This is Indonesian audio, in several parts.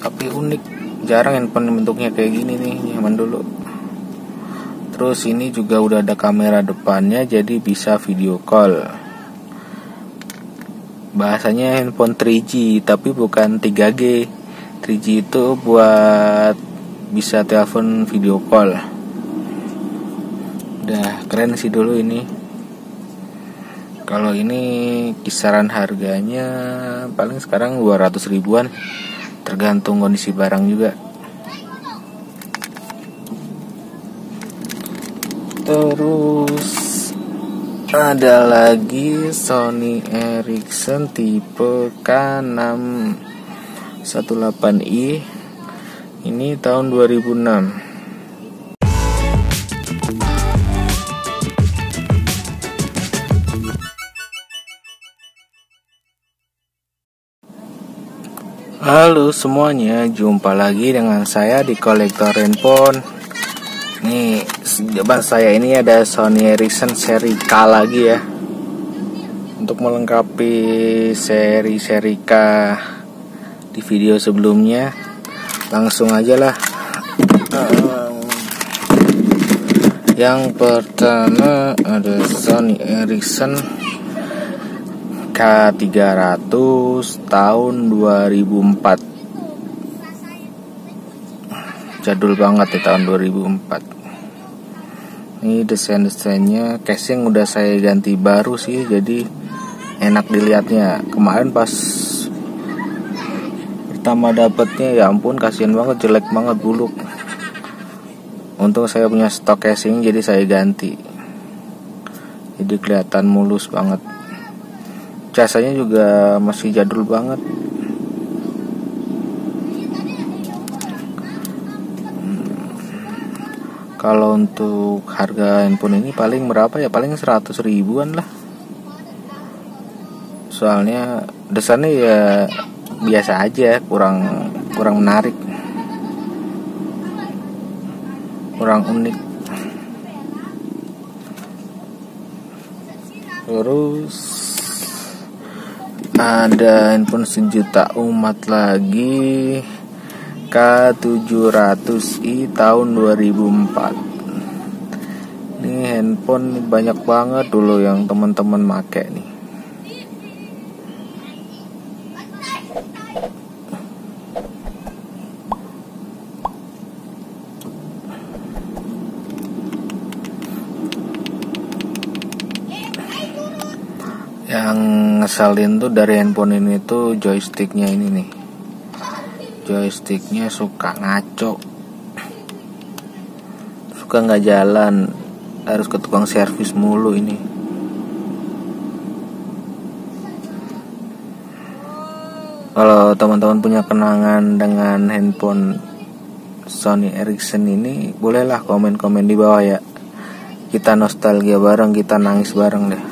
tapi unik, jarang handphone bentuknya kayak gini nih zaman dulu. Terus ini juga udah ada kamera depannya, jadi bisa video call. Bahasanya handphone 3G tapi bukan 3G. 3G itu buat bisa telepon video call. Udah keren sih dulu ini. Kalau ini kisaran harganya paling sekarang 200 ribuan, tergantung kondisi barang juga. Terus ada lagi Sony Ericsson tipe K618i. Ini tahun 2006. Halo semuanya, jumpa lagi dengan saya di Kolektor Handphone. Nih, depan saya ini ada Sony Ericsson seri K lagi ya. Untuk melengkapi seri-seri K di video sebelumnya, langsung aja lah. Yang pertama ada Sony Ericsson K300 tahun 2004. Jadul banget di tahun 2004. Ini desain-desainnya, casing udah saya ganti baru sih, jadi enak dilihatnya. Kemarin pas pertama dapetnya, ya ampun kasihan banget, jelek banget, buluk. Untung saya punya stok casing, jadi saya ganti. Jadi kelihatan mulus banget. Casanya juga masih jadul banget. Kalau untuk harga handphone ini paling berapa ya? Paling 100 ribuan lah. Soalnya desainnya ya biasa aja, kurang menarik, kurang unik. Terus ada handphone sejuta umat lagi, K700i tahun 2004. Ini handphone banyak banget dulu yang teman-teman make nih. Yang ngeselin tuh dari handphone ini tuh joysticknya ini nih. Joysticknya suka ngaco, suka nggak jalan, harus ke tukang servis mulu ini. Kalau teman-teman punya kenangan dengan handphone Sony Ericsson ini, bolehlah komen-komen di bawah ya. Kita nostalgia bareng, kita nangis bareng deh.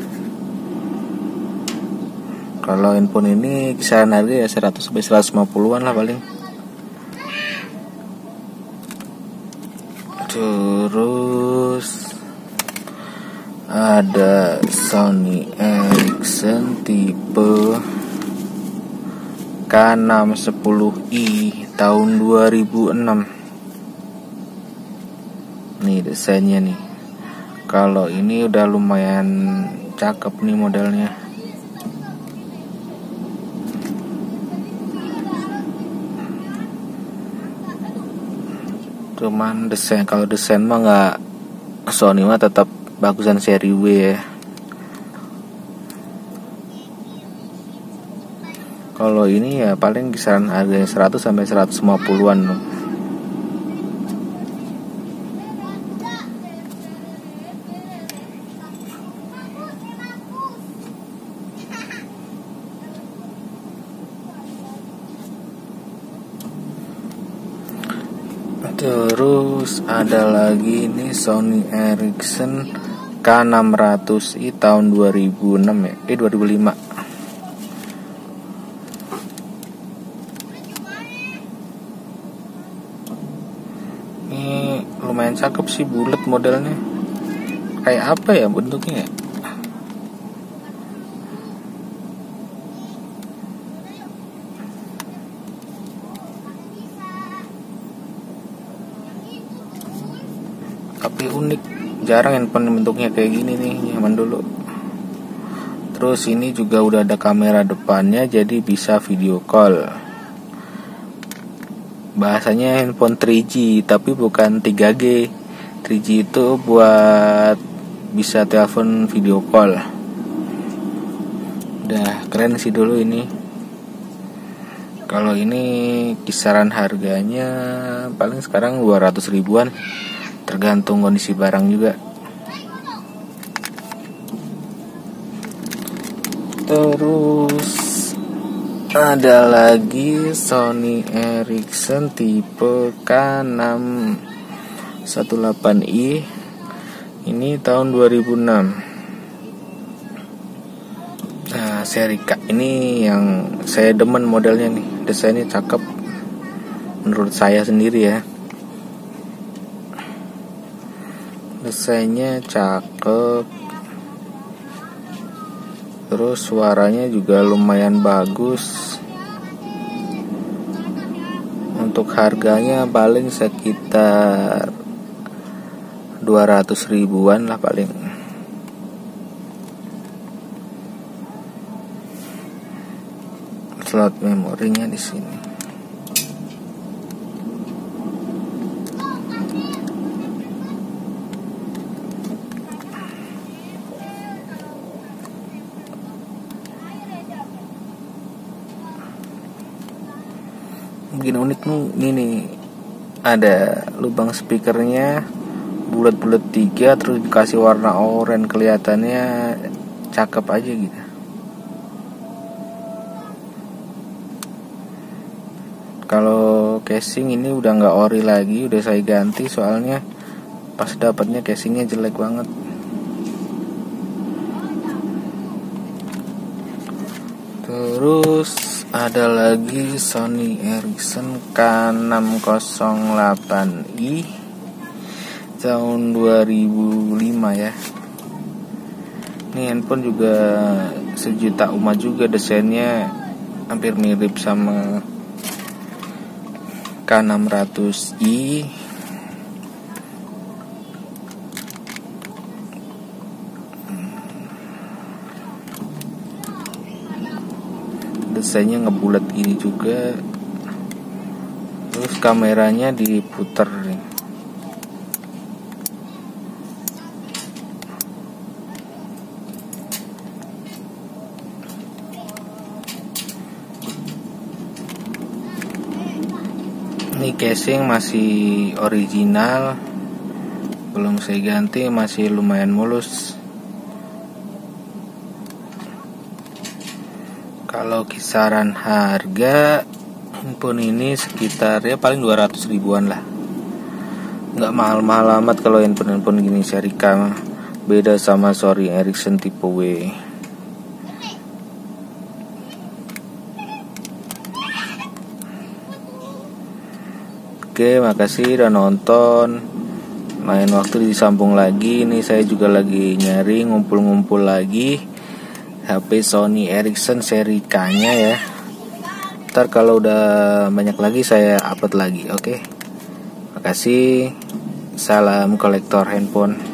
Kalau handphone ini kisaran harga ya 100 sampai 150-an lah paling. Terus ada Sony Ericsson tipe K610i tahun 2006. Nih desainnya nih. Kalau ini udah lumayan cakep nih modelnya. Cuman desain, kalau desain mah nggak, Sony mah tetap bagusan seri W ya. Kalau ini ya paling kisaran harganya 100 sampai 150-an loh. Terus ada lagi nih Sony Ericsson K600i tahun 2006 ya, 2005. Ini lumayan cakep sih, bulat modelnya. Kayak apa ya bentuknya ya? tapi unik, jarang handphone bentuknya kayak gini nih zaman dulu. Terus ini juga udah ada kamera depannya, jadi bisa video call. Bahasanya handphone 3G tapi bukan 3G. 3G itu buat bisa telepon video call. Udah keren sih dulu ini. Kalau ini kisaran harganya paling sekarang 200 ribuan, tergantung kondisi barang juga. Terus ada lagi Sony Ericsson tipe K6 18i. Ini tahun 2006. Nah, seri K ini yang saya demen modelnya nih. Desainnya cakep menurut saya sendiri ya. Desainnya cakep. Terus suaranya juga lumayan bagus. Untuk harganya paling sekitar 200 ribuan lah paling. Slot memorinya di sini. Mungkin unik nih, ada lubang speakernya bulat-bulat 3, terus dikasih warna oranye, kelihatannya cakep aja gitu. Kalau casing ini udah nggak ori lagi, udah saya ganti soalnya pas dapatnya casingnya jelek banget. Terus ada lagi Sony Ericsson K608i tahun 2005 ya. Ini handphone juga sejuta umat juga, desainnya hampir mirip sama K600i. Desainnya ngebulat gini juga. Terus kameranya diputer nih. Ini casing masih original, belum saya ganti, masih lumayan mulus. Kalau kisaran harga handphone ini sekitar ya paling 200 ribuan lah. Nggak mahal-mahal amat kalau handphone gini seri K. Beda sama Sony Ericsson tipe W. Oke, makasih udah nonton. Lain waktu disambung lagi. Ini saya juga lagi nyari, ngumpul-ngumpul lagi HP Sony Ericsson seri K-nya ya. Ntar kalau udah banyak lagi saya upload lagi. Oke. Makasih. Salam kolektor handphone.